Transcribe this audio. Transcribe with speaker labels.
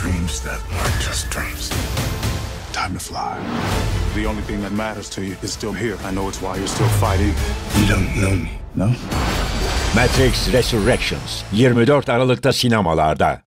Speaker 1: dreams that aren't just dreams. Time to fly. The only thing that matters to you is still here. I know it's why you're still fighting. You don't know me, no?
Speaker 2: Matrix Resurrections 24 Aralık'ta sinemalarda.